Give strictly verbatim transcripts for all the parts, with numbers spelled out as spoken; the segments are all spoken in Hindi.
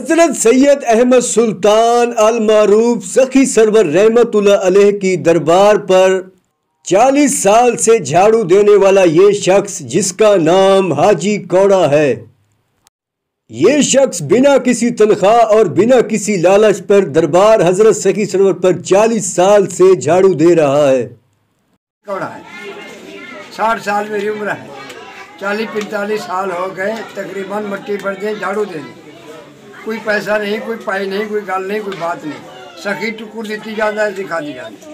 हजरत सैयद अहमद सुल्तान अल मारूफ सखी सरवर रहमतुल्लाह अलैह की दरबार पर चालीस साल से झाड़ू देने वाला ये शख्स जिसका नाम हाजी कौड़ा है, ये शख्स बिना किसी तनख्वाह और बिना किसी लालच पर दरबार हजरत सखी सरवर पर चालीस साल से झाड़ू दे रहा है। कौड़ा है, साठ साल मेरी उम्र है, चालीस पैंतालीस साल हो गए तकरीबन मट्टी पर दे झाड़ू देने। कोई पैसा नहीं, कोई पाई नहीं, कोई गल नहीं, कोई बात नहीं, सखी टुकुर दी जाता है, दिखा दी जाती।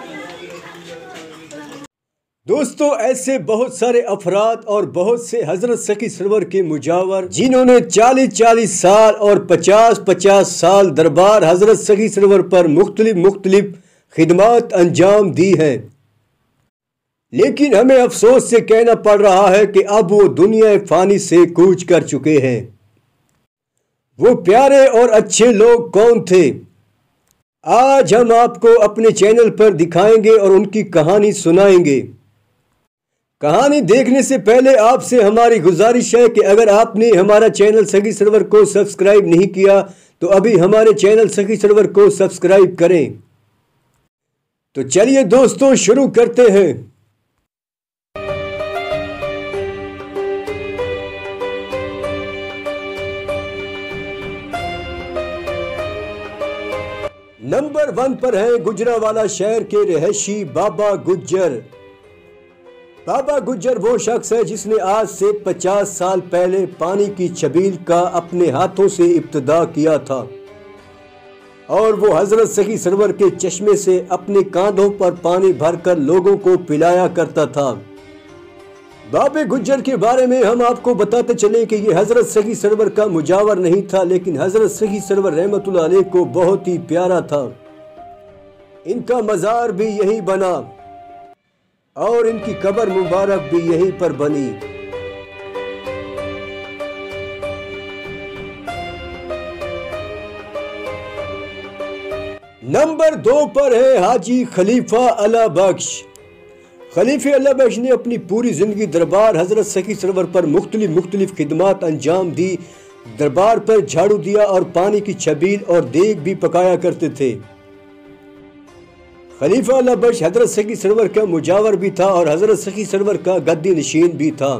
दोस्तों, ऐसे बहुत सारे अफराद और बहुत से हजरत सखी सरवर के मुजावर जिन्होंने चालीस चालीस साल और पचास पचास साल दरबार हजरत सखी सरवर पर मुख्तलिफ मुख्तलिफ खिदमत अंजाम दी हैं, लेकिन हमें अफसोस से कहना पड़ रहा है कि अब वो दुनिया फानी से कूच कर चुके हैं। वो प्यारे और अच्छे लोग कौन थे, आज हम आपको अपने चैनल पर दिखाएंगे और उनकी कहानी सुनाएंगे। कहानी देखने से पहले आपसे हमारी गुजारिश है कि अगर आपने हमारा चैनल सखी सरवर को सब्सक्राइब नहीं किया तो अभी हमारे चैनल सखी सरवर को सब्सक्राइब करें। तो चलिए दोस्तों, शुरू करते हैं। नंबर वन पर है गुजरावाला शहर के रहशी बाबा गुज्जर। बाबा गुज्जर वो शख्स है जिसने आज से पचास साल पहले पानी की छबील का अपने हाथों से इब्तिदा किया था और वो हजरत सखी सरवर के चश्मे से अपने कांधों पर पानी भरकर लोगों को पिलाया करता था। बाबे गुज्जर के बारे में हम आपको बताते चले कि ये हजरत सखी सरवर का मुजावर नहीं था, लेकिन हजरत सखी सरवर रहमतुल्लाह अलैह को बहुत ही प्यारा था। इनका मज़ार भी यही बना और इनकी कब्र मुबारक भी यहीं पर बनी। नंबर दो पर है हाजी खलीफा अल्लाह बख्श। खलीफे अल्लाह बख्श ने अपनी पूरी ज़िंदगी दरबार हजरत सखी सरवर पर मुख्तलिफ मुख्तलिफ खिदमत अंजाम दी। दरबार पर झाड़ू दिया और पानी की छबील और देग भी पकाया करते थे। खलीफा अल्लाह बख्श हजरत सखी सरवर का मुजावर भी था और हजरत सखी सरवर का गद्दी नशीन भी था।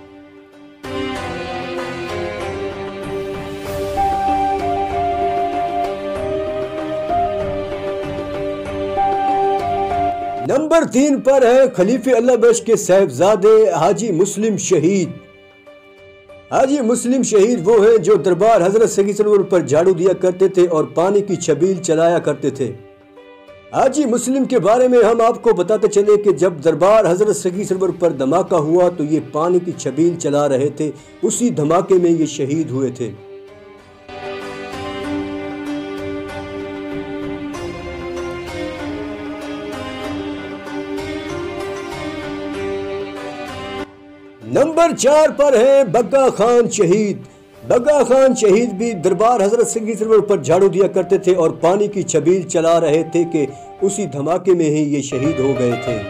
नंबर तीन पर है खलीफे अल्लाह बख्श के साहिबजादे हाजी मुस्लिम शहीद। हाजी मुस्लिम शहीद वो हैं जो दरबार हजरत सखी सरवर पर झाड़ू दिया करते थे और पानी की छबील चलाया करते थे। हाजी मुस्लिम के बारे में हम आपको बताते चले कि जब दरबार हजरत सखी सरवर पर धमाका हुआ तो ये पानी की छबील चला रहे थे, उसी धमाके में ये शहीद हुए थे। नंबर चार पर है बग्गा खान शहीद। बग्गा खान शहीद भी दरबार हजरत सखी सरवर पर झाड़ू दिया करते थे और पानी की छबील चला रहे थे कि उसी धमाके में ही ये शहीद हो गए थे।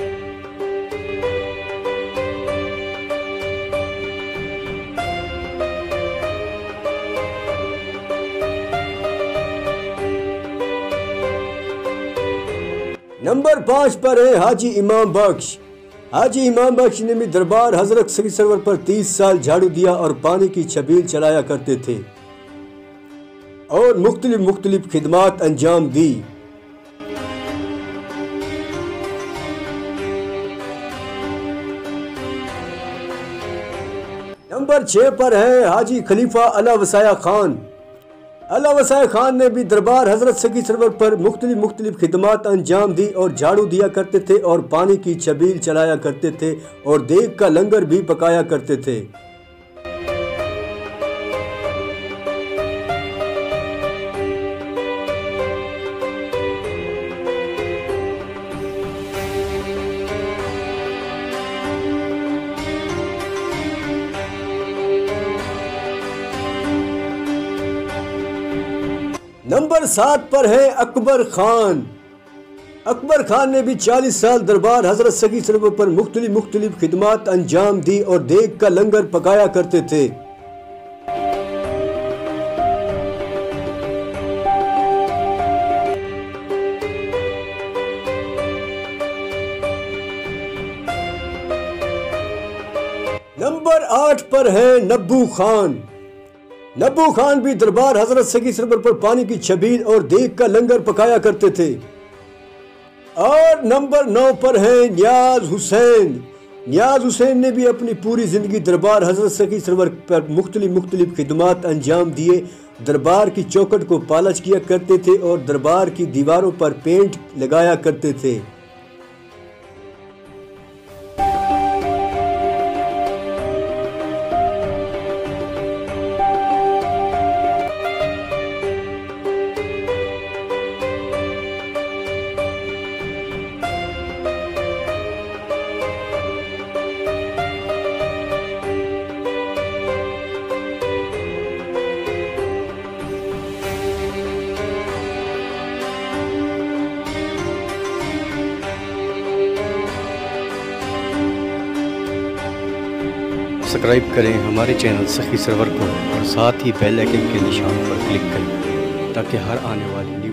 नंबर पांच पर है हाजी इमाम बख्श। हाजी इमाम बख्श ने भी दरबार हजरत सखी सरवर पर तीस साल झाड़ू दिया और पानी की छबील चलाया करते थे और मुख्तलिफ मुख्तलिफ खिदमत अंजाम दी। नंबर छह पर है हाजी खलीफा अला वसाया खान। अला वसाया खान ने भी दरबार हजरत सखी सरवर पर मुख्तलिफ मुख्तलिफ खिदमत अंजाम दी और झाड़ू दिया करते थे और पानी की छबील चलाया करते थे और देग का लंगर भी पकाया करते थे। नंबर सात पर है अकबर खान। अकबर खान ने भी चालीस साल दरबार हजरत सखी सरवर पर मुख्तलिफ मुख्तलिफ खिदमत अंजाम दी और देग का लंगर पकाया करते थे। नंबर आठ पर है नब्बू खान। नब्बू खान भी दरबार हजरत सगी सरवर पर पानी की छबील और देग का लंगर पकाया करते थे। और नंबर नौ पर है नियाज हुसैन। नियाज हुसैन ने भी अपनी पूरी ज़िंदगी दरबार हजरत सगी सरवर पर मुख्तलिफ मुख्तलिफ खिदमात अंजाम दिए। दरबार की चौखट को पालिश किया करते थे और दरबार की दीवारों पर पेंट लगाया करते थे। सब्सक्राइब करें हमारे चैनल सखी सरवर को और साथ ही बेल आइकन के निशान पर क्लिक करें ताकि हर आने वाली